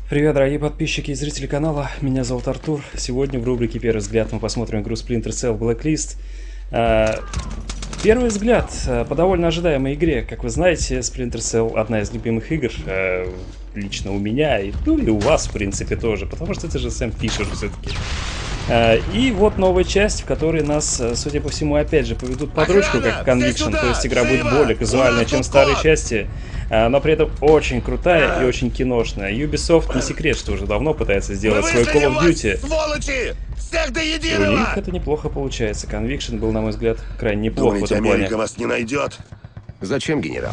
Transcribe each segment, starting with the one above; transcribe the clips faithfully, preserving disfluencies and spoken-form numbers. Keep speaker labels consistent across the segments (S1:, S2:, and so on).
S1: Привет, дорогие подписчики и зрители канала, меня зовут Артур. Сегодня в рубрике «Первый взгляд» мы посмотрим игру Splinter Cell Blacklist. Первый взгляд по довольно ожидаемой игре. Как вы знаете, Splinter Cell одна из любимых игр, лично у меня, и, ну и у вас, в принципе, тоже, потому что это же Сэм Фишер все-таки. И вот новая часть, в которой нас, судя по всему, опять же поведут под ручку, как Conviction, то есть игра будет более казуальная, чем старые части, но при этом очень крутая и очень киношная. Ubisoft не секрет, что уже давно пытается сделать свой Call of Duty.
S2: Сволочи! Всех до
S1: И
S2: единого!
S1: у них это неплохо получается. Conviction был, на мой взгляд, крайне неплох
S2: Думаете,
S1: в этом плане.
S2: Америка вас не найдет?
S3: Зачем, генерал?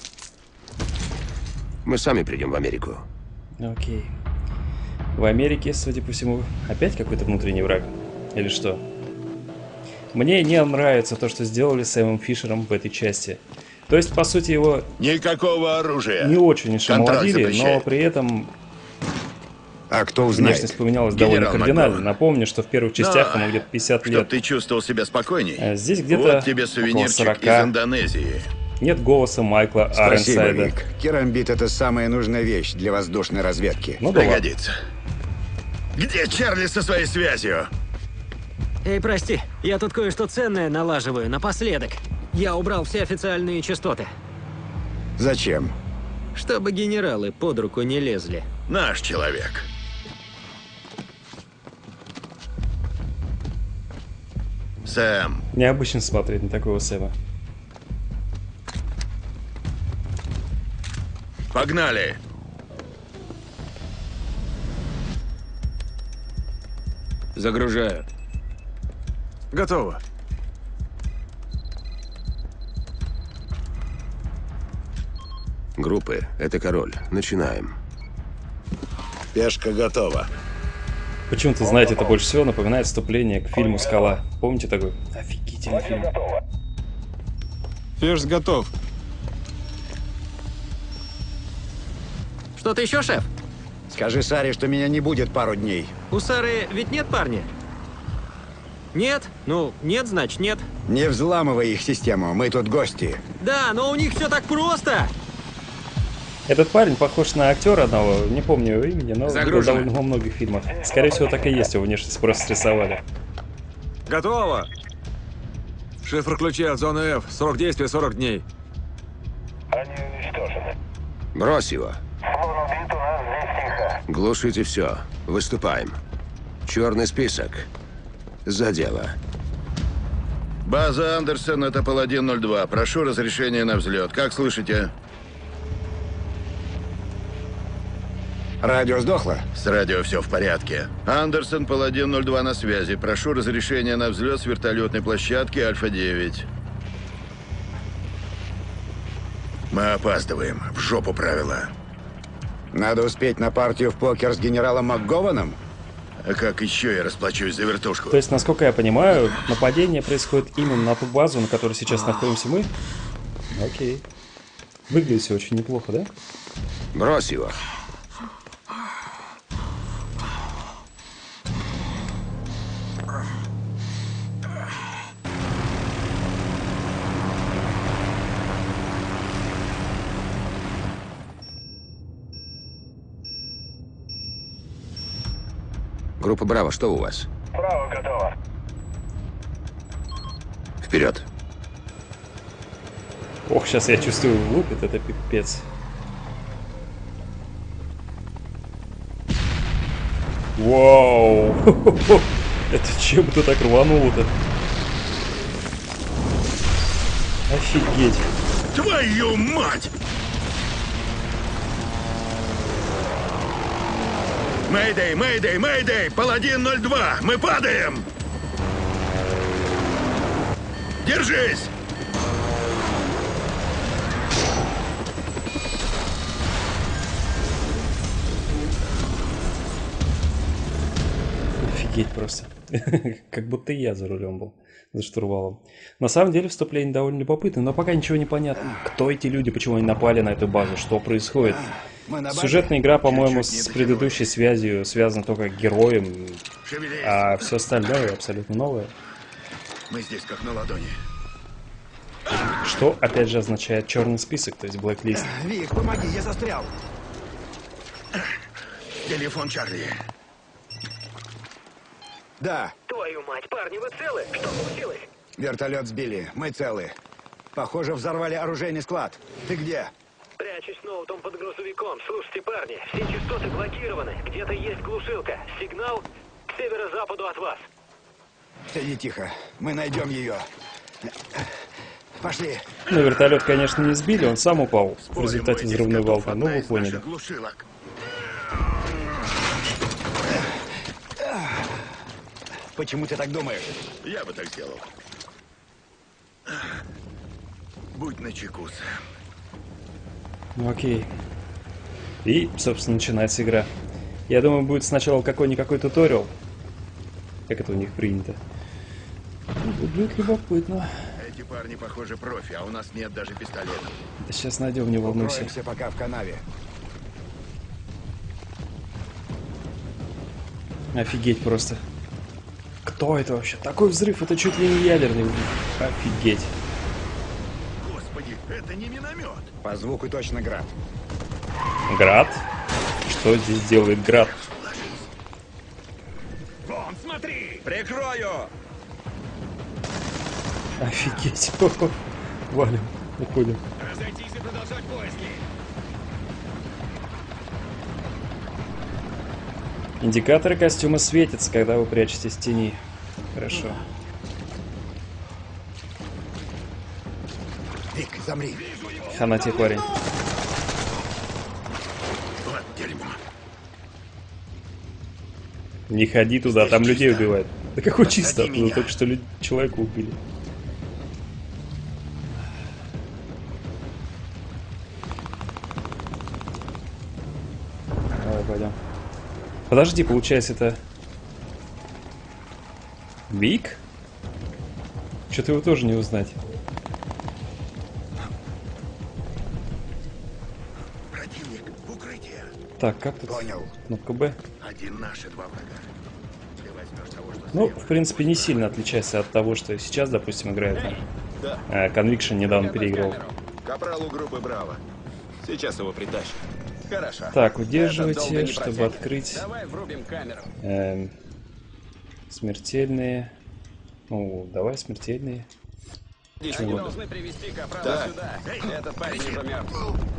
S3: Мы сами придем в Америку.
S1: Окей. В Америке, судя по всему, опять какой-то внутренний враг? Или что? Мне не нравится то, что сделали с Сэмом Фишером в этой части. То есть, по сути, его
S2: Никакого оружия.
S1: не очень уж
S2: Контракт
S1: омолодили, но
S2: запрещает.
S1: при этом
S3: А кто узнает?
S1: внешность поменялась
S2: Генерал
S1: довольно кардинально.
S2: Макдован.
S1: Напомню, что в первых частях
S2: Но,
S1: ему где-то пятьдесят
S2: Чтоб
S1: лет.
S2: ты чувствовал себя спокойней.
S1: А здесь где-то
S2: Вот тебе
S1: около
S2: сувенирчик
S1: сорока.
S2: из Индонезии.
S1: Нет голоса Майкла
S4: Спасибо,
S1: Аренсайда.
S4: Вик. Керамбит — это самая нужная вещь для воздушной разведки.
S1: Ну да ладно.
S2: Пригодится. Где Чарли со своей связью?
S5: Эй, прости, я тут кое-что ценное налаживаю напоследок. Я убрал все официальные частоты,
S4: Зачем?
S5: чтобы генералы под руку не лезли.
S2: Наш человек. Сэм,
S1: Необычно смотреть на такого Сэма.
S2: погнали!
S3: Загружаю.
S4: Готово.
S3: Группы — это король. Начинаем.
S2: Пешка готова.
S1: Почему-то, знаете, это больше всего напоминает вступление к фильму «Скала». Помните такой? Офигительный фильм.
S6: Ферзь готов.
S5: Что-то еще, шеф?
S4: Скажи Саре, что меня не будет пару дней.
S5: У Сары ведь нет парня? Нет? Ну, нет, значит, нет.
S4: Не взламывай их систему, мы тут гости.
S5: Да, но у них все так просто!
S1: Этот парень похож на актера одного, не помню его имени, но видел
S3: Загружено.
S1: довольно во многих фильмах. Скорее всего, так и есть, его внешность просто срисовали.
S6: Готово. Шифр ключей от зоны F. Срок действия сорок дней.
S3: Брось его. Глушите все. Выступаем. Черный список. За дело.
S2: База Андерсон, это Паладин ноль два. Прошу разрешения на взлет. Как слышите?
S4: Радио сдохло?
S2: С радио все в порядке. Андерсон, Паладин ноль два на связи. Прошу разрешения на взлет с вертолетной площадки Альфа девять. Мы опаздываем. В жопу правила.
S4: Надо успеть на партию в покер с генералом МакГованом?
S2: А как еще я расплачусь за вертушку?
S1: То есть, насколько я понимаю, нападение происходит именно на ту базу, на которой сейчас находимся мы? Окей. Выглядит все очень неплохо, да?
S3: Брось его. Группа Браво, что у вас?
S7: Браво, готово.
S3: Вперед.
S1: Ох, сейчас я чувствую, лупит, это пипец. Вау! Это чем ты так рванул-то? Офигеть!
S2: Твою мать! Мэйдэй, мэйдэй, мэйдэй! Паладин ноль два! Мы падаем! Держись!
S1: Офигеть просто. Как будто я за рулем был, за штурвалом. На самом деле вступление довольно любопытное, но пока ничего не понятно. Кто эти люди, почему они напали на эту базу, что происходит. Сюжетная игра, по-моему, с предыдущей связью связана только героем,
S2: Шевелись!
S1: а все остальное абсолютно новое.
S2: Мы здесь как на ладони.
S1: Что, опять же, означает черный список, то есть blacklist.
S4: Вик, помоги, я застрял.
S2: Телефон Чарли.
S4: Да,
S5: Твою мать, парни, вы целы? Что случилось?
S4: вертолет сбили. Мы целы. Похоже, взорвали оружейный склад. Ты где?
S5: Прячусь ноутом под грузовиком. Слушайте, парни, все частоты блокированы. Где-то есть глушилка. Сигнал к северо-западу от вас.
S4: Сиди тихо. Мы найдем ее. Пошли.
S1: Ну, вертолет, конечно, не сбили, он сам упал в
S2: Спорим,
S1: результате
S2: у этих
S1: взрывной
S2: скотов
S1: волны. Ну,
S2: одна
S1: вы
S2: из
S1: поняли.
S2: наших глушилок.
S4: Почему ты так думаешь?
S2: Я бы так сделал. Будь начеку, Сэм.
S1: Ну, окей. И, собственно, начинается игра. Я думаю, будет сначала какой-никакой туториал. Как это у них принято. Будет любопытно.
S2: Эти парни, похоже, профи, а у нас нет даже пистолетов.
S1: Да сейчас найдем, не волнуйся.
S4: Укроемся пока в канаве.
S1: Офигеть просто. Кто это вообще? Такой взрыв, это чуть ли не ядерный взрыв. Офигеть.
S2: Господи, это не миномет.
S4: По звуку точно град.
S1: Град? Что здесь делает град?
S2: Вон, смотри! Прикрою!
S1: Офигеть. Валим, уходим.
S2: Разойтись и продолжать поиски.
S1: Индикаторы костюма светятся, когда вы прячетесь в тени. Хорошо.
S4: Вик, замри.
S1: Хана тебе, парень.
S2: Вот дерьмо.
S1: Не ходи туда, там людей
S2: чисто.
S1: убивают. Да какой
S2: Посади
S1: чисто? Оттуда
S2: меня.
S1: только что люд- человека убили. Давай, пойдем. Подожди, получается, это... Вик? Что-то его тоже не узнать.
S2: Противник в укрытии.
S1: Так, как тут?
S4: Понял.
S1: Кнопка Б.
S2: Один наш и два врага. Ты возьмешь того, что
S1: Ну,
S2: слева.
S1: в принципе, не сильно отличается от того, что сейчас, допустим, играет там. А, Conviction недавно переиграл.
S7: Капралу группы Браво. Сейчас его притащат. Хорошо.
S1: Так,
S7: Этот долго
S1: удерживайте,
S7: не
S1: чтобы
S7: протянет.
S1: открыть.
S7: Давай врубим камеру.
S1: Эм, смертельные. Ну, давай смертельные.
S7: Они должны привести Капрала сюда. Этот парень уже мертв.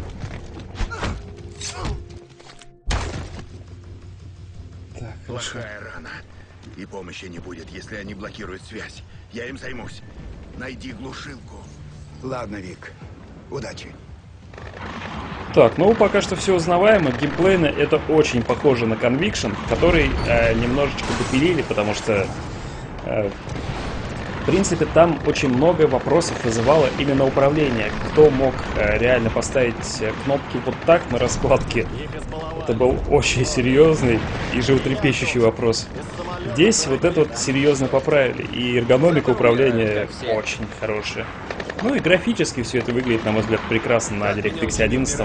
S1: Так, хорошо.
S2: Плохая рана. И помощи не будет, если они блокируют связь. Я им займусь. Найди глушилку.
S4: Ладно, Вик. Удачи.
S1: Так, ну пока что все узнаваемо. Геймплейно это очень похоже на Conviction, который э, немножечко допилили, потому что э, в принципе там очень много вопросов вызывало именно управление. Кто мог э, реально поставить э, кнопки вот так на раскладке? Это был очень серьезный и животрепещущий вопрос. Здесь вот это вот серьезно поправили, и эргономика управления очень хорошая. Ну и графически все это выглядит, на мой взгляд, прекрасно на DirectX одиннадцать.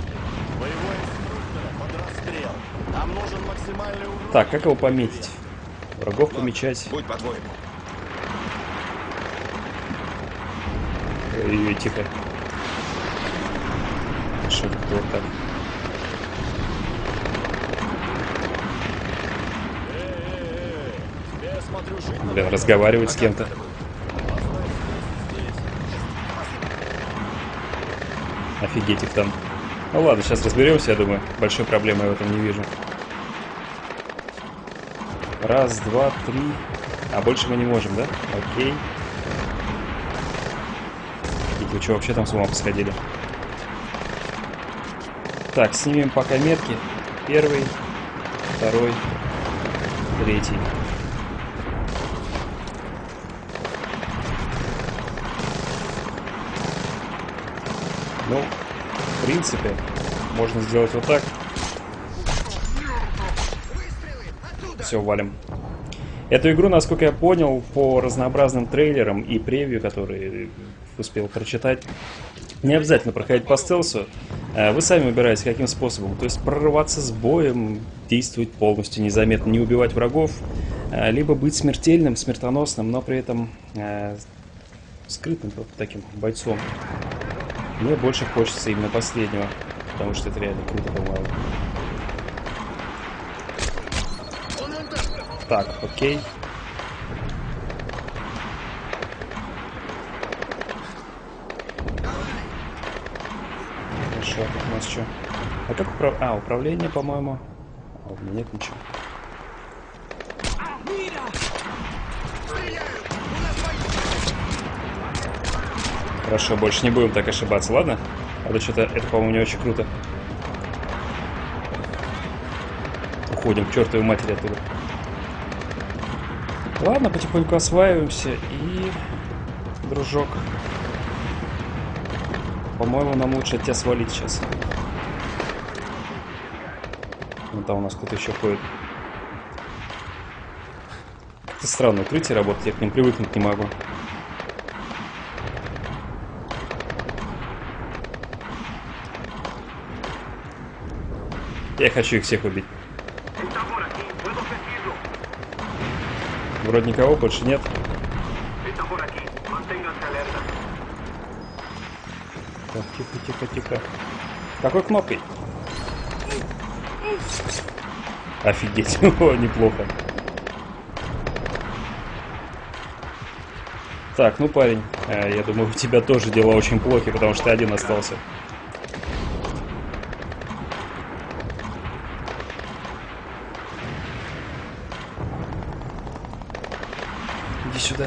S1: Так, как его пометить? Врагов помечать.
S7: Будь по-твоему.
S1: Ой-ой, тихо. Что тут вот так? Блин, разговаривать с кем-то. Офигеть их там. Ну ладно, сейчас разберемся, я думаю. Большой проблемы я в этом не вижу. Раз, два, три. А больше мы не можем, да? Окей. И вы что, вообще там с ума посходили? Так, снимем пока метки. Первый, второй, третий. Ну, в принципе, можно сделать вот так. Все, валим. Эту игру, насколько я понял, по разнообразным трейлерам и превью, которые успел прочитать, не обязательно проходить по стелсу. Вы сами выбираете, каким способом. То есть прорываться с боем, действовать полностью незаметно, не убивать врагов, либо быть смертельным, смертоносным, но при этом э, скрытным таким бойцом. Мне больше хочется именно последнего, потому что это реально круто, по-моему. Так, окей. Хорошо, тут у нас что? А как управ... А, управление, по-моему. А у меня нет ничего. Хорошо, больше не будем так ошибаться, ладно? А то что-то, это, по-моему, не очень круто. Уходим к чертовой матери оттуда. Ладно, потихоньку осваиваемся. И, дружок, по-моему, нам лучше от тебя свалить сейчас. Ну, там у нас кто-то еще ходит. Это странное укрытие работает, я к ним привыкнуть не могу. Я хочу их всех убить. Вроде никого больше нет. Так, тихо, тихо, тихо. Какой кнопкой? Офигеть, о, неплохо. Так, ну, парень, я думаю, у тебя тоже дела очень плохи, потому что ты один остался. Иди сюда.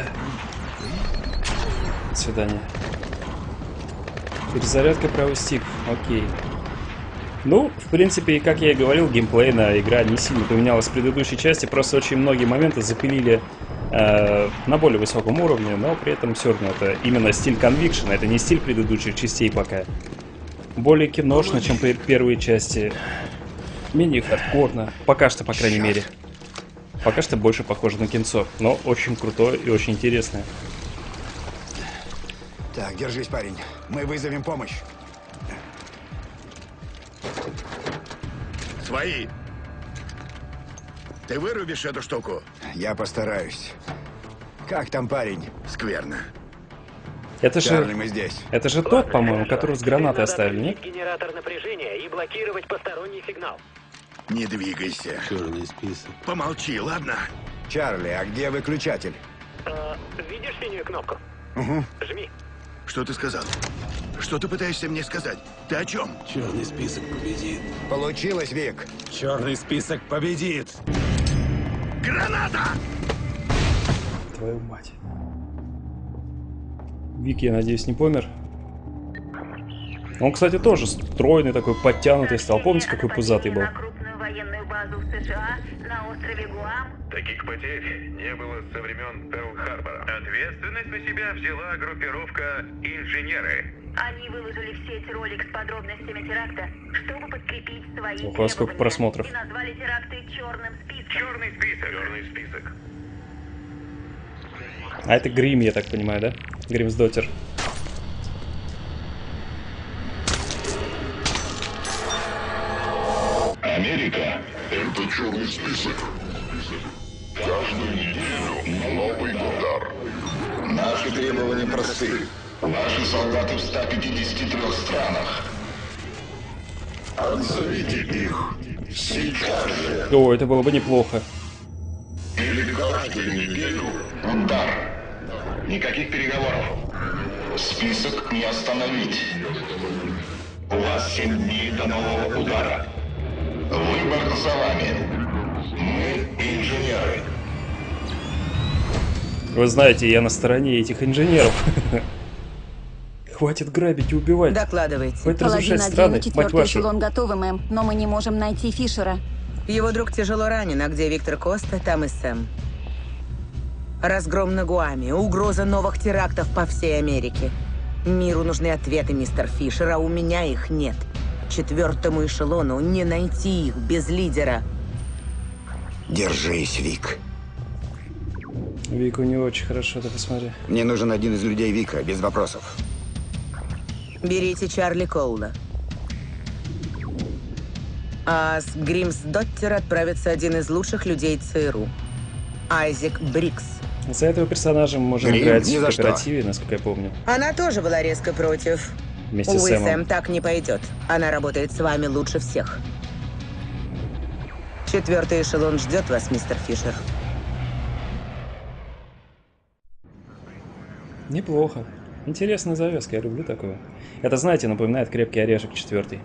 S1: До свидания. Перезарядка правый стик. Окей. Ну, в принципе, как я и говорил, геймплейная игра не сильно поменялась с предыдущей части, просто очень многие моменты запилили э, на более высоком уровне, но при этом все равно это именно стиль Conviction, это не стиль предыдущих частей пока. Более киношно, чем первые части. Менее хардкорно. Пока что, по крайней мере. Пока что больше похоже на кинцо, но очень крутое и очень интересное.
S4: Так, держись, парень. Мы вызовем помощь.
S2: Свои. Ты вырубишь эту штуку?
S4: Я постараюсь. Как там парень?
S2: Скверно.
S1: Это
S4: Чарли,
S1: же,
S4: мы здесь.
S1: это же тот, по-моему, который с гранатой
S5: Надо
S1: оставили, нет?
S5: отключить генератор напряжения и блокировать посторонний сигнал.
S2: Не двигайся.
S3: Черный список.
S2: Помолчи, ладно?
S4: Чарли, а где выключатель?
S5: А, видишь синюю кнопку?
S4: Угу.
S5: Жми.
S2: Что ты сказал? Что ты пытаешься мне сказать? Ты о чем?
S3: Черный список победит.
S4: Получилось, Вик.
S6: Черный список победит.
S2: Граната!
S1: Твою мать. Вик, я надеюсь, не помер. Он, кстати, тоже стройный такой, подтянутый стал. Помните, какой пузатый был?
S8: На крупную военную базу в США на острове Гуам.
S9: Таких потерь не было со времен Перл-Харбора. Ответственность на себя взяла группировка «Инженеры».
S8: Они выложили в сеть ролик с подробностями теракта, чтобы подкрепить свои
S1: Ого, а сколько
S8: требования.
S1: просмотров.
S8: И назвали теракты черным списком.
S9: Черный список. Черный список.
S1: А это Грим, я так понимаю, да? Гримсдоттер.
S10: Америка – это черный список. Каждую неделю новый удар. Наши требования просты. Ваши солдаты в ста пятидесяти трёх странах. Отзовите их сейчас же.
S1: О, это было бы неплохо.
S10: Или каждую неделю удар. Никаких переговоров. Список не остановить. У вас семь дней до нового удара. Выбор за вами. Мы инженеры.
S1: Вы знаете, я на стороне этих инженеров. Хватит грабить и убивать.
S11: Докладывайте.
S1: Хватит разрушать
S11: Паладин
S1: страны,
S11: один и
S1: мать
S11: четвертый
S1: вашу.
S11: эшелон готовы, мэм, но мы не можем найти Фишера.
S12: Его друг тяжело ранен, а где Виктор Коста, там и Сэм. Разгром на Гуаме, угроза новых терактов по всей Америке. Миру нужны ответы, мистер Фишер, а у меня их нет. Четвертому эшелону не найти их без лидера.
S4: Держись, Вик.
S1: Вику не очень хорошо, ты посмотри.
S4: Мне нужен один из людей Вика, без вопросов.
S12: Берите Чарли Коула. А с Гримсдоттера отправится один из лучших людей ЦРУ. Айзек Брикс.
S1: За этого персонажа мы можем
S4: Грим,
S1: играть
S4: ни
S1: в
S4: за что.
S1: кооперативе, насколько я помню.
S12: Она тоже была резко против.
S1: Вместе с
S12: Увы,
S1: Сэмом.
S12: Сэм так не пойдет. Она работает с вами лучше всех. Четвертый эшелон ждет вас, мистер Фишер.
S1: Неплохо. Интересная завязка, я люблю такое. Это, знаете, напоминает «Крепкий орешек» четвертый.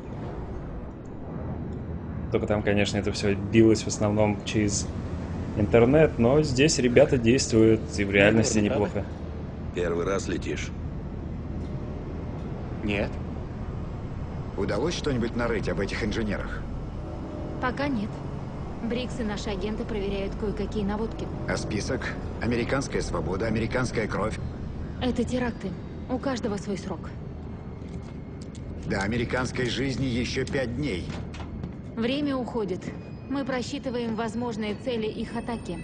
S1: Только там, конечно, это все билось в основном через интернет, но здесь ребята действуют и в реальности неплохо.
S13: Первый раз летишь?
S4: Нет. Удалось что-нибудь нарыть об этих инженерах?
S14: Пока нет. Брикс и наши агенты проверяют кое-какие наводки.
S4: А список? Американская свобода, американская кровь.
S14: Это теракты. У каждого свой срок.
S4: До американской жизни еще пять дней.
S14: Время уходит. Мы просчитываем возможные цели их атаки.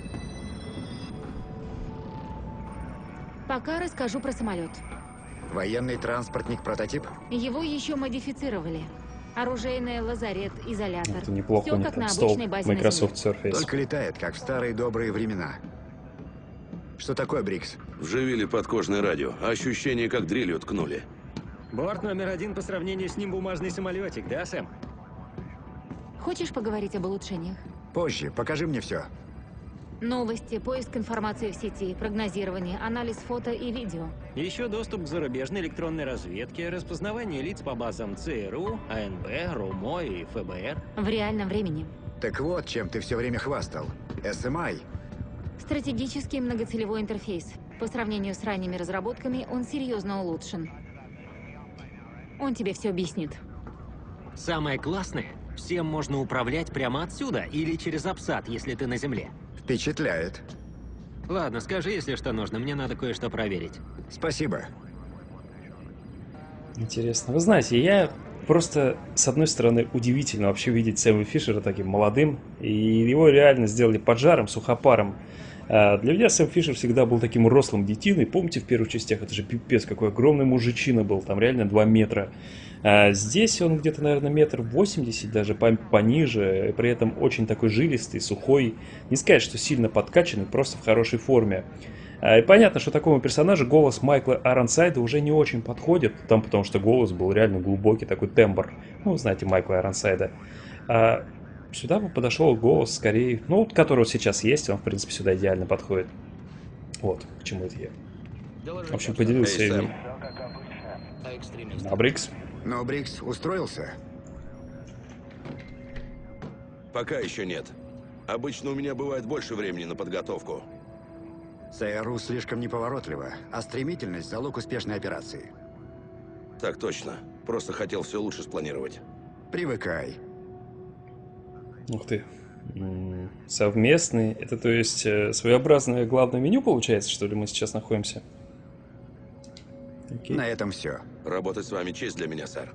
S14: Пока расскажу про самолет.
S4: Военный транспортник прототип?
S14: Его еще модифицировали. Оружейный лазарет, изолятор.
S1: Это неплохо,
S14: Все
S1: у них
S14: как
S1: там
S14: на
S1: стол
S14: обычной базе на
S1: Microsoft
S14: Земле.
S1: Surface.
S4: Только летает, как в старые добрые времена. Что такое, Брикс?
S13: Вживили подкожное радио. Ощущение, как дрелью ткнули.
S7: Борт номер один по сравнению с ним бумажный самолетик, да, Сэм?
S14: Хочешь поговорить об улучшениях?
S4: Позже, покажи мне все.
S14: Новости, поиск информации в сети, прогнозирование, анализ фото и видео.
S7: Еще доступ к зарубежной электронной разведке, распознавание лиц по базам ЦРУ, АНБ, РУМО и ФБР.
S14: В реальном времени.
S4: Так вот, чем ты все время хвастал. эс эм ай.
S14: Стратегический многоцелевой интерфейс. По сравнению с ранними разработками, он серьезно улучшен. Он тебе все объяснит.
S15: Самое классное, всем можно управлять прямо отсюда или через апсат, если ты на земле.
S4: Впечатляет.
S15: Ладно, скажи, если что нужно, мне надо кое-что проверить.
S4: Спасибо.
S1: Интересно. Вы знаете, я просто, с одной стороны, удивительно вообще видеть Сэма Фишера таким молодым, и его реально сделали поджаром, сухопаром. А для меня Сэм Фишер всегда был таким рослым детиной. Помните, в первых частях, это же пипец, какой огромный мужичина был, там реально два метра. А здесь он где-то, наверное, метр восемьдесят, даже пониже, при этом очень такой жилистый, сухой. Не сказать, что сильно подкачанный, просто в хорошей форме. И понятно, что такому персонажу голос Майкла Айронсайда уже не очень подходит, там, потому что голос был реально глубокий, такой тембр. Ну, вы знаете Майкла Айронсайда. А сюда бы подошел голос скорее, ну, вот, который сейчас есть, он, в принципе, сюда идеально подходит. Вот, к чему это я. В общем, поделился им. А Брикс?
S4: Но Брикс устроился?
S13: Пока еще нет. Обычно у меня бывает больше времени на подготовку.
S4: ЦРУ слишком неповоротливо, а стремительность – залог успешной операции.
S13: Так точно. Просто хотел все лучше спланировать.
S4: Привыкай.
S1: Ух ты. Совместный. Это, то есть, своеобразное главное меню, получается, что ли, мы сейчас находимся?
S4: Окей. На этом все.
S13: Работать с вами честь для меня, сэр.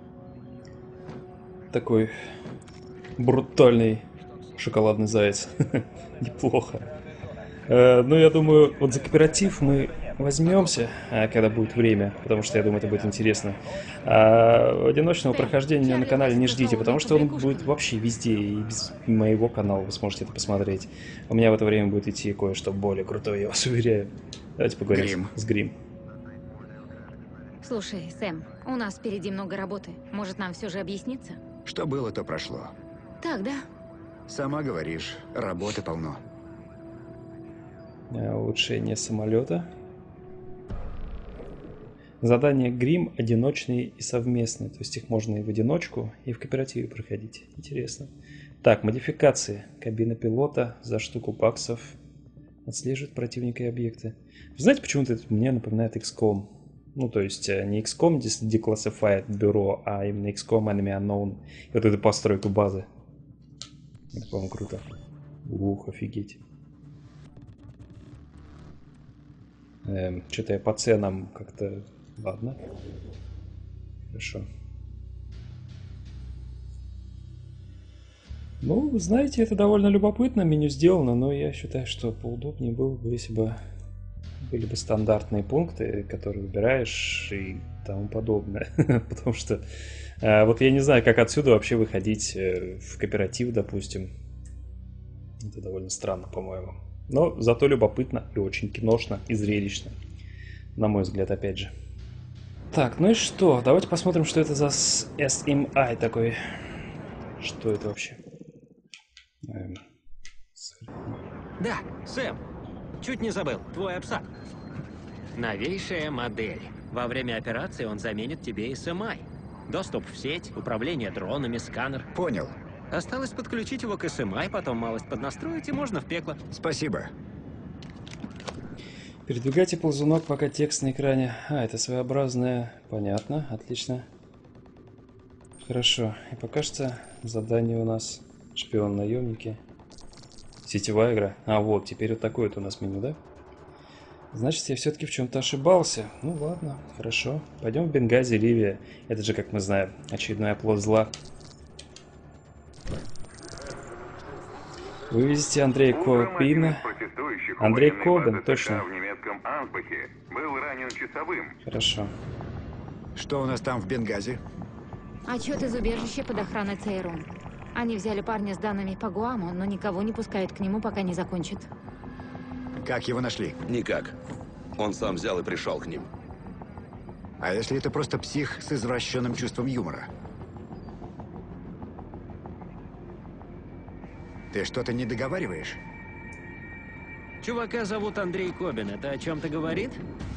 S1: Такой брутальный шоколадный заяц. Неплохо. Ну, я думаю, вот за кооператив мы возьмемся, когда будет время, потому что я думаю, это будет интересно. А одиночного прохождения на канале не ждите, потому что он будет вообще везде, и без моего канала вы сможете это посмотреть. У меня в это время будет идти кое-что более крутое, я вас уверяю. Давайте поговорим Грим. с Грим.
S14: Слушай, Сэм, у нас впереди много работы. Может, нам все же объясниться?
S4: Что было, то прошло.
S14: Так, да?
S4: Сама говоришь, работы полно.
S1: Улучшение самолета. Задания Грим одиночные и совместные. То есть их можно и в одиночку, и в кооперативе проходить. Интересно. Так, модификации. Кабина пилота за штуку баксов. Отслеживает противника и объекты. Вы знаете, почему-то это мне напоминает икс ком. Ну, то есть не икс ком Declassified бюро, а именно икс ком Enemy Unknown. И вот эту постройку базы. Это, по-моему, круто. Ух, офигеть. Эм, что-то я по ценам как-то... Ладно. Хорошо. Ну, вы знаете, это довольно любопытно, меню сделано, но я считаю, что поудобнее было бы, если бы были бы стандартные пункты, которые выбираешь и тому подобное. Потому что э, вот я не знаю, как отсюда вообще выходить э, в кооператив, допустим. Это довольно странно, по-моему. Но зато любопытно и очень киношно и зрелищно. На мой взгляд, опять же. Так, ну и что? Давайте посмотрим, что это за эс эм ай такой. Что это вообще? Эм...
S15: Да, Сэм, чуть не забыл. Твой апсат.
S7: Новейшая модель. Во время операции он заменит тебе эс эм ай. Доступ в сеть, управление дронами, сканер.
S4: Понял.
S7: Осталось подключить его к эс эм ай, потом малость поднастроить, и можно в пекло.
S4: Спасибо.
S1: Передвигайте ползунок, пока текст на экране. А, это своеобразное. Понятно, отлично. Хорошо. И пока что задание у нас шпион-наемники. Сетевая игра. А вот, теперь вот такое вот у нас меню, да? Значит, я все-таки в чем-то ошибался. Ну ладно, хорошо. Пойдем в Бенгази, Ливия. Это же, как мы знаем, очередной оплот зла. Вывезите Андрея Кобина. Андрей Кобин, точно.
S9: В немецком Ансбахе был ранен часовым.
S1: Хорошо.
S4: Что у нас там в Бенгази?
S14: Отчет из убежища под охраной ЦРУ. Они взяли парня с данными по Гуаму, но никого не пускают к нему, пока не закончат.
S4: Как его нашли?
S13: Никак. Он сам взял и пришел к ним.
S4: А если это просто псих с извращенным чувством юмора? Ты что-то не договариваешь?
S7: Чувака зовут Андрей Кобин. Это о чем-то говорит?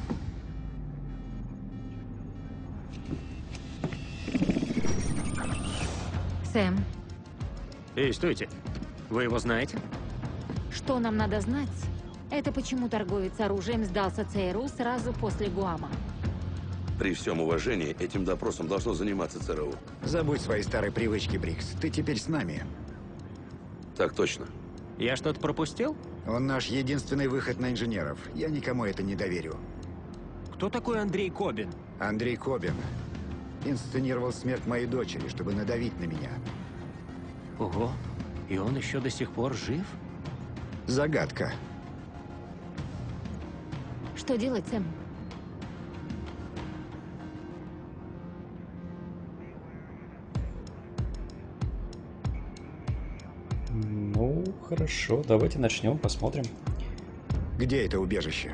S14: Сэм,
S7: Эй, стойте. Вы его знаете?
S14: что нам надо знать? Это почему торговец оружием сдался ЦРУ сразу после Гуама.
S13: При всем уважении, этим допросом должно заниматься ЦРУ.
S4: Забудь свои старые привычки, Брикс. Ты теперь с нами.
S13: Так точно.
S7: Я что-то пропустил?
S4: Он наш единственный выход на инженеров. Я никому это не доверю.
S7: Кто такой Андрей Кобин?
S4: Андрей Кобин инсценировал смерть моей дочери, чтобы надавить на меня.
S7: Ого, и он еще до сих пор жив?
S4: Загадка.
S14: Что делать, Сэм?
S1: Ну, хорошо, давайте начнем, посмотрим.
S4: Где это убежище?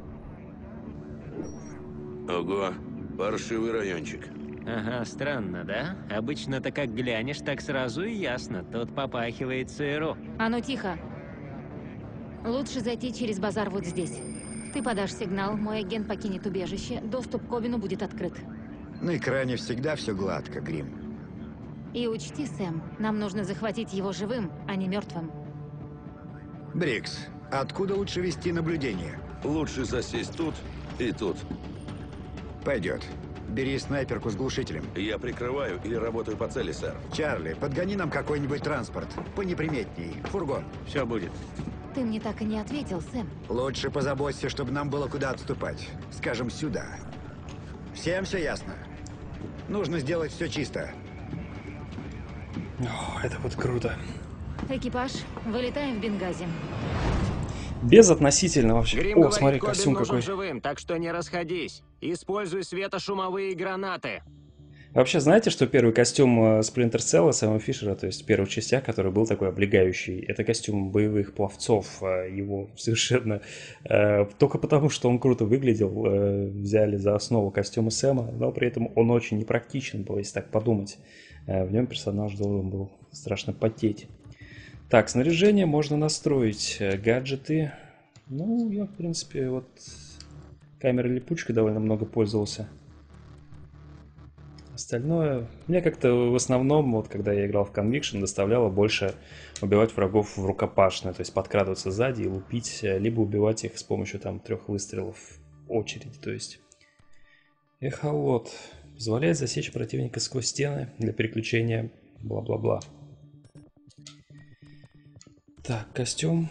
S13: Ого, паршивый райончик.
S7: Ага, странно, да? Обычно-то как глянешь, так сразу и ясно. Тут попахивает ЦРУ.
S14: А ну тихо. Лучше зайти через базар вот здесь. Ты подашь сигнал, мой агент покинет убежище, доступ к Кобину будет открыт.
S4: На экране всегда все гладко, Грим.
S14: И учти, Сэм, нам нужно захватить его живым, а не мертвым.
S4: Брикс, откуда лучше вести наблюдение?
S13: Лучше засесть тут и тут.
S4: Пойдет. Бери снайперку с глушителем.
S13: Я прикрываю или работаю по цели, сэр.
S4: Чарли, подгони нам какой-нибудь транспорт. Понеприметней. Фургон.
S7: Все будет.
S14: Ты мне так и не ответил, Сэм.
S4: Лучше позаботься, чтобы нам было куда отступать. Скажем, сюда. Всем все ясно? Нужно сделать все чисто.
S1: О, это вот круто.
S14: Экипаж, вылетаем в Бенгази.
S1: Безотносительно вообще.
S7: Грим
S1: О,
S7: говорит,
S1: смотри,
S7: Кобин
S1: костюм
S7: нужен
S1: какой.
S7: живым, так что не расходись. Используй светошумовые гранаты.
S1: Вообще, знаете, что первый костюм э, Splinter Cell Сэма Фишера, то есть в первых частях, который был такой облегающий, это костюм боевых пловцов. э, Его совершенно... э, Только потому, что он круто выглядел, э, взяли за основу костюма Сэма, но при этом он очень непрактичен был, если так подумать. Э, В нем персонаж должен был страшно потеть. Так, снаряжение можно настроить. э, Гаджеты. Ну, я, в принципе, вот камерой липучкой довольно много пользовался. Остальное, мне как-то в основном, вот когда я играл в Conviction, доставляло больше убивать врагов в рукопашную, то есть подкрадываться сзади и лупить, либо убивать их с помощью там трех выстрелов в очередь, то есть. Эхолот позволяет засечь противника сквозь стены для переключения бла-бла-бла. Так, костюм.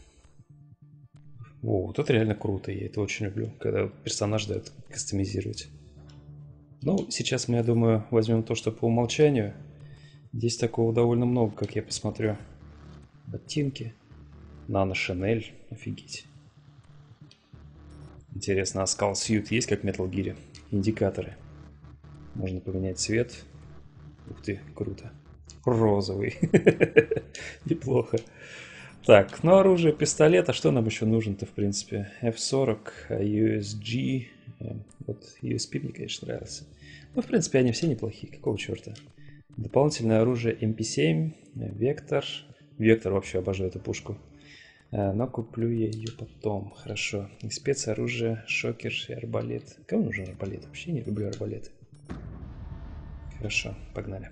S1: О, вот это реально круто, я это очень люблю, когда персонаж дает кастомизировать. Ну, сейчас мы, я думаю, возьмем то, что по умолчанию. Здесь такого довольно много, как я посмотрю. Ботинки. Нано Шинель. Офигеть. Интересно, а Skull Suit есть, как в Metal Gear? Индикаторы. Можно поменять цвет. Ух ты, круто. Розовый. Неплохо. Так, ну оружие, пистолет. А что нам еще нужно-то, в принципе? эф сорок, ю эс джи. Вот ю эс пи мне, конечно, нравился. Ну, в принципе, они все неплохие. Какого черта? Дополнительное оружие эм пи семь, Вектор. Вектор, вообще обожаю эту пушку. Но куплю я ее потом. Хорошо. И спецоружие, шокер и арбалет. Кому нужен арбалет? Вообще не люблю арбалеты. Хорошо, погнали.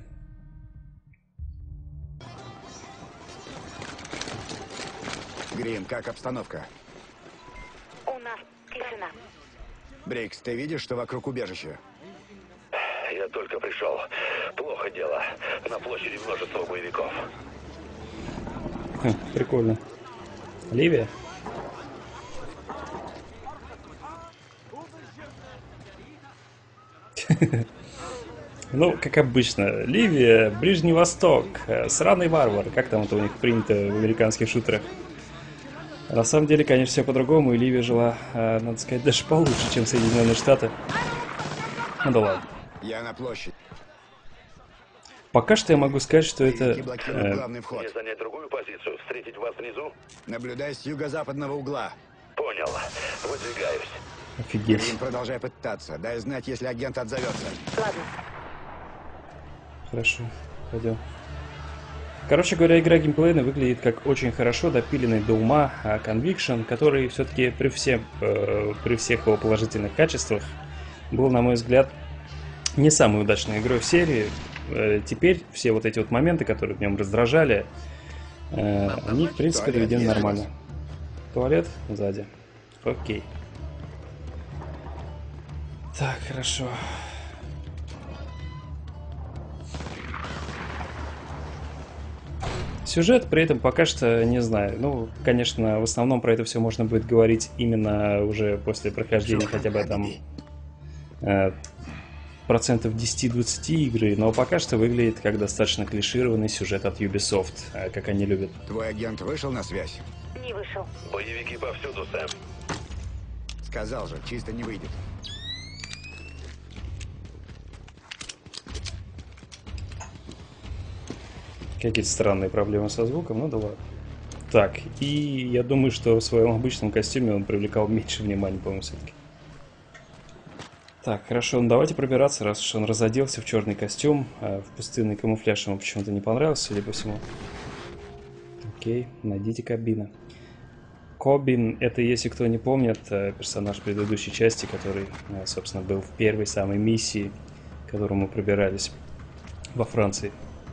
S4: Грин, как обстановка?
S8: У нас тишина.
S4: Брикс, ты видишь, что вокруг убежища?
S9: Я только пришел. Плохо дело. На площади множество боевиков.
S1: Ха, прикольно. Ливия? Ну, как обычно, Ливия, Ближний Восток, сраный варвар, как там это у них принято в американских шутерах. На самом деле, конечно, все по-другому, и Ливия жила, надо сказать, даже получше, чем Соединенные Штаты. Ну да ладно.
S4: Я на площади.
S1: Пока что я могу сказать, что это...
S4: Э... главный вход.
S9: Мне занять другую позицию, встретить вас внизу?
S4: Наблюдай с юго-западного угла.
S9: Понял. Выдвигаюсь.
S1: Офигеть.
S4: Грин, продолжай пытаться. Дай знать, если агент отзовется.
S8: Ладно.
S1: Хорошо, пойдем. Короче говоря, игра геймплейна выглядит как очень хорошо допиленный до ума Conviction, который все-таки при, всем, э, при всех его положительных качествах был, на мой взгляд, не самой удачной игрой в серии. Э, теперь все вот эти вот моменты, которые в нем раздражали, э, они, в принципе, доведены нормально. Туалет сзади. Окей. Так, хорошо. Сюжет при этом пока что не знаю. Ну, конечно, в основном про это все можно будет говорить именно уже после прохождения хотя бы там э, процентов десять-двадцать игры, но пока что выглядит как достаточно клишированный сюжет от Ubisoft, э, как они любят.
S4: Твой агент вышел на связь?
S8: Не вышел.
S9: Боевики повсюду, Сэм.
S4: Сказал же, чисто не выйдет.
S1: Какие-то странные проблемы со звуком, ну да ладно. Так, и я думаю, что в своем обычном костюме он привлекал меньше внимания, по-моему, все-таки. Так, хорошо, ну давайте пробираться, раз уж он разоделся в черный костюм, а в пустынный камуфляж ему почему-то не понравился, судя по всему. Окей, найдите Кобина. Кобин, это, если кто не помнит, персонаж предыдущей части, который, собственно, был в первой самой миссии, к которой мы пробирались во Франции.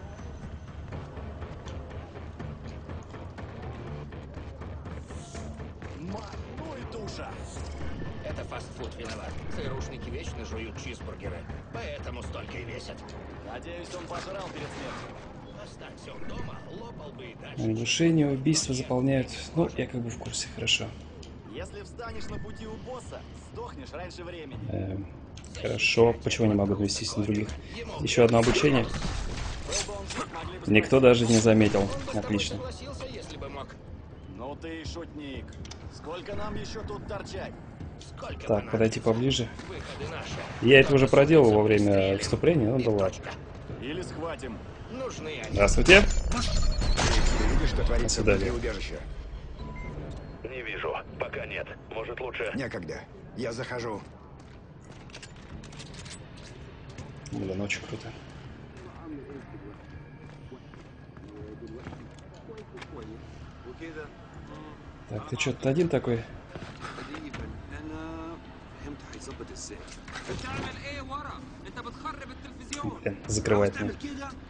S16: Это фастфуд виноват. ЦРУшники вечно жуют чизбургеры. Поэтому столько и весят.
S17: Надеюсь, он пожрал перед смертью.
S16: Останься он дома, лопал бы и дальше.
S1: Оглушение, убийства заполняют. Ну, я как бы в курсе, хорошо.
S17: Если встанешь на пути у босса, сдохнешь раньше времени.
S1: Эм, хорошо. Почему не могу навестись на других? Еще одно обучение. Никто даже не заметил. Отлично.
S17: Ну ты и шутник. Сколько нам еще тут торчать?
S1: Так, подойти поближе. Я это уже проделал во время вступления, ну да ладно.
S17: Или схватим.
S1: Здравствуйте.
S4: Ты видишь, что творится внутри убежища?
S9: Не вижу. Пока нет. Может, лучше...
S4: Некогда. Я захожу.
S1: Блин, очень круто. Так, ты что-то один такой? Блин, закрывает меня.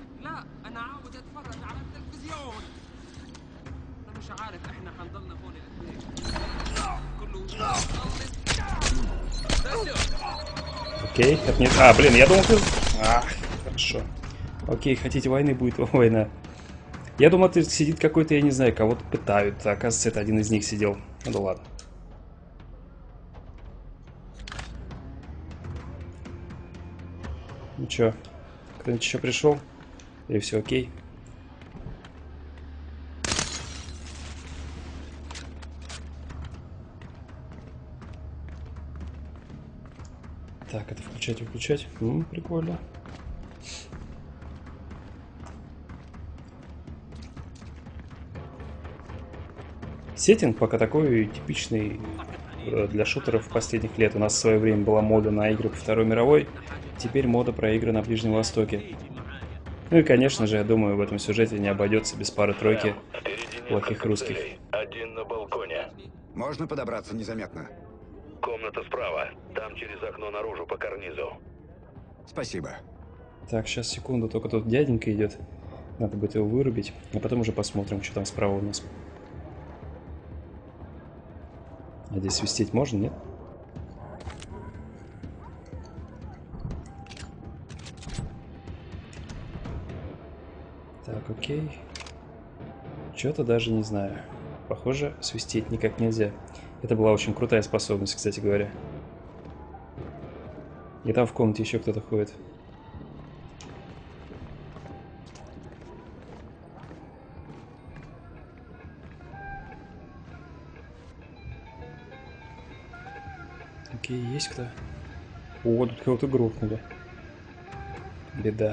S1: Окей, это не... А, блин, я думал, ты... Ах, хорошо. Окей, хотите войны, будет война. Я думал, ты сидит какой-то, я не знаю, кого-то пытают. А оказывается, это один из них сидел. Ну да ладно. Ну чё, кто-нибудь еще пришел? Или все окей? Так, это включать, выключать. М-м, прикольно. Сеттинг пока такой типичный для шутеров последних лет. У нас в свое время была мода на игры по Второй мировой, теперь мода про игры на Ближнем Востоке. Ну и, конечно же, я думаю, в этом сюжете не обойдется без пары-тройки плохих русских.
S9: Один на
S4: Можно подобраться незаметно.
S9: Комната справа. Там через окно наружу по карнизу.
S4: Спасибо.
S1: Так, сейчас, секунду, только тут дяденька идет. Надо будет его вырубить, а потом уже посмотрим, что там справа у нас. А здесь свистеть можно, нет? Так, окей. Что-то даже не знаю. Похоже, свистеть никак нельзя. Это была очень крутая способность, кстати говоря. И там в комнате еще кто-то ходит. Окей, есть кто? О, тут кого-то грохнули. Беда.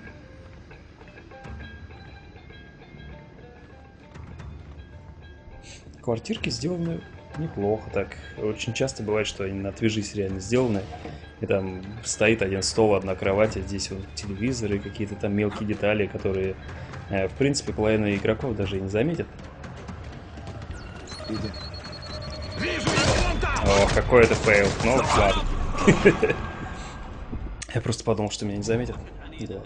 S1: Квартирки сделаны неплохо так. Очень часто бывает, что они на отвяжись реально сделаны. И там стоит один стол, одна кровать, а здесь вот телевизоры, какие-то там мелкие детали, которые, э, в принципе, половина игроков даже и не заметят. О, какой это фейл. Ну, ладно. Я просто подумал, что меня не заметят. Да.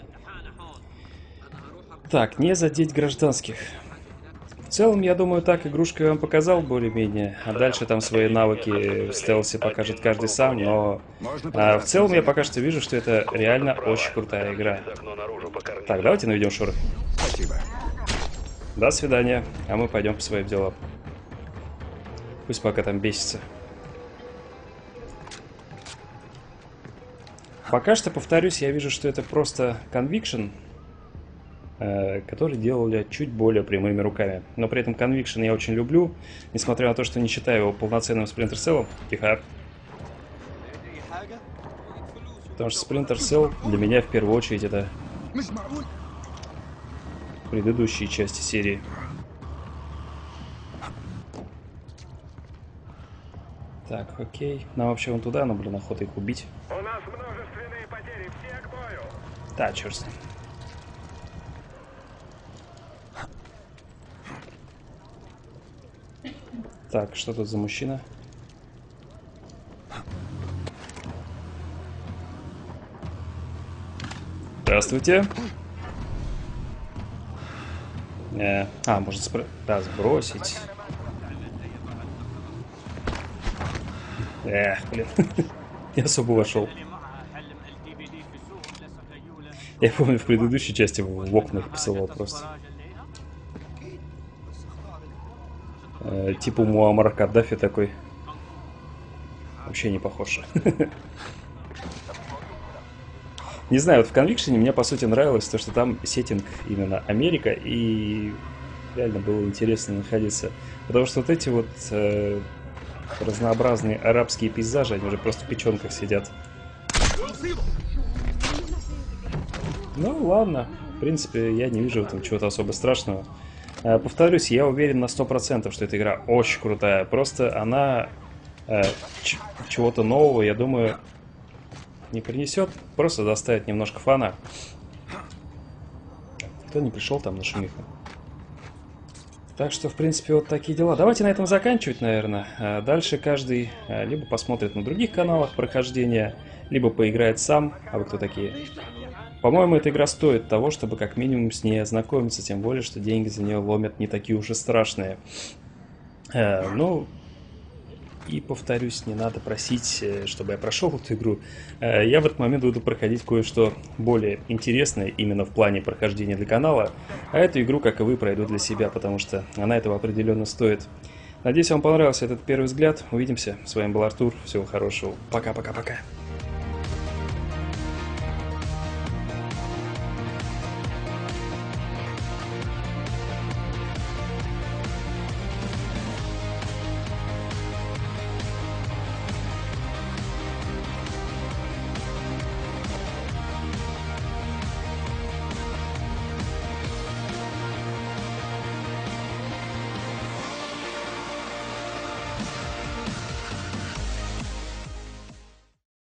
S1: Так, не задеть гражданских. В целом, я думаю, так игрушку я вам показал более-менее, а дальше там свои навыки в стелсе покажет каждый сам, но а, в целом я пока что вижу, что это реально очень крутая игра. Так, давайте наведем шорох.
S4: Спасибо.
S1: До свидания, а мы пойдем по своим делам. Пусть пока там бесится. Пока что, повторюсь, я вижу, что это просто Conviction, который делали чуть более прямыми руками. Но при этом Conviction я очень люблю, несмотря на то, что не считаю его полноценным Splinter Cell. Тихо. Потому что Splinter Cell для меня в первую очередь это предыдущие части серии. Так, окей. Нам вообще вон туда, но, блин, охота их убить.
S9: У нас множественные потери, все к бою.
S1: Да, черт с ним. Так, что тут за мужчина? Здравствуйте. Э, а, может спро... да, сбросить. Эх, блин. Не особо вошел. Я помню, в предыдущей части в окна их посылал просто. Э, типа Муаммар Каддафи такой. Вообще не похож. Не знаю, вот в Conviction мне по сути нравилось то, что там сеттинг именно Америка, и реально было интересно находиться. Потому что вот эти вот э, разнообразные арабские пейзажи, они уже просто в печенках сидят. Ну ладно, в принципе, я не вижу в этом чего-то особо страшного. Э, повторюсь, я уверен на сто процентов, что эта игра очень крутая. Просто она э, чего-то нового, я думаю, не принесет, просто доставит немножко фана. Кто не пришел там на шумиху? Так что, в принципе, вот такие дела. Давайте на этом заканчивать, наверное. Дальше каждый либо посмотрит на других каналах прохождения, либо поиграет сам. А вы кто такие? По-моему, эта игра стоит того, чтобы как минимум с ней ознакомиться, тем более, что деньги за нее ломят не такие уж и страшные. Ну... И, повторюсь, не надо просить, чтобы я прошел эту игру. Я в этот момент буду проходить кое-что более интересное именно в плане прохождения для канала. А эту игру, как и вы, пройду для себя, потому что она этого определенно стоит. Надеюсь, вам понравился этот первый взгляд. Увидимся. С вами был Артур. Всего хорошего. Пока-пока-пока.